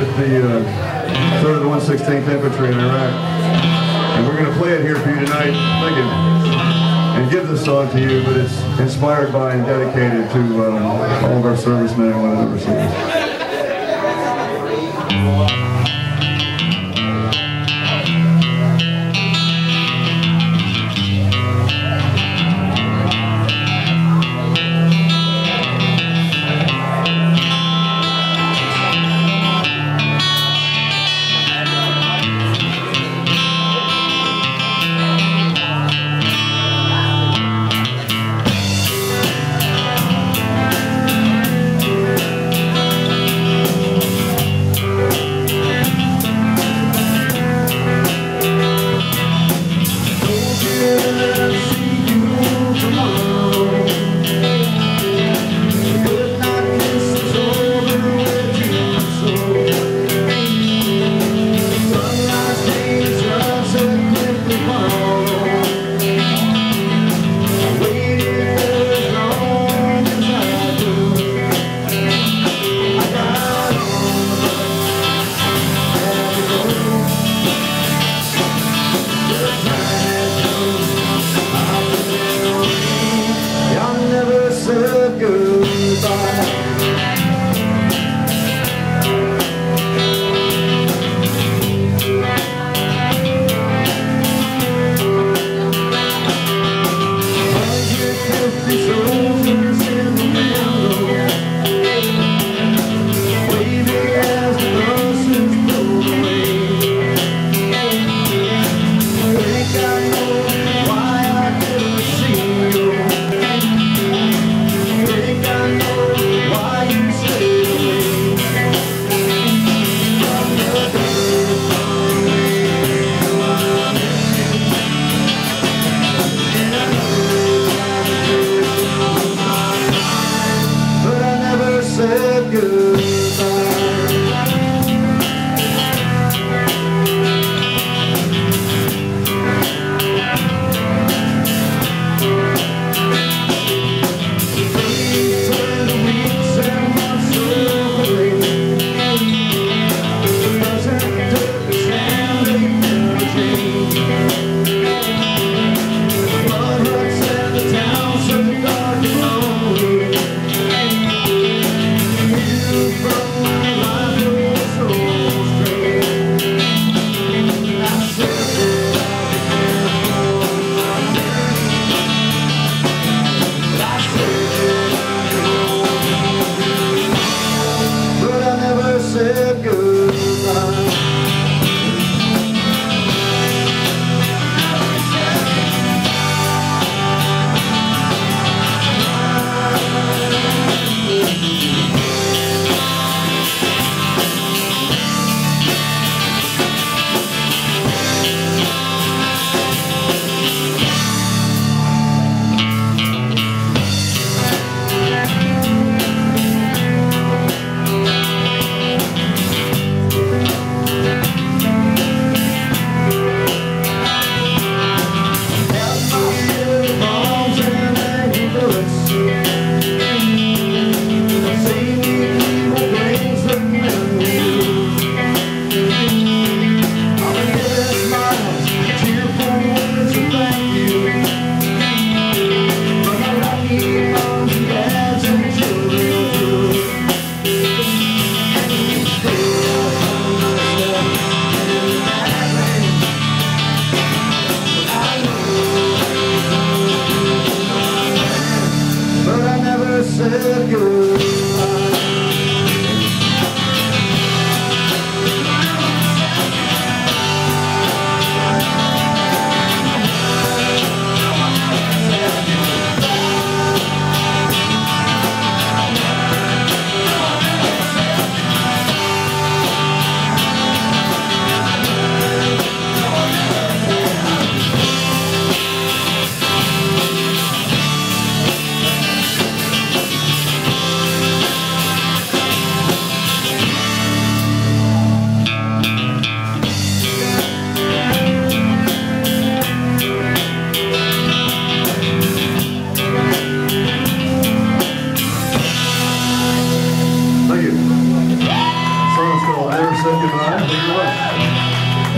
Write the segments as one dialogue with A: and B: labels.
A: with the 3rd of the 116th Infantry in Iraq. And we're going to play it here for you tonight, and give this song to you, but it's inspired by and dedicated to all of our servicemen and women overseas.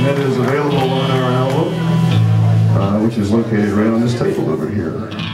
A: that is available on our album, which is located right on this table over here.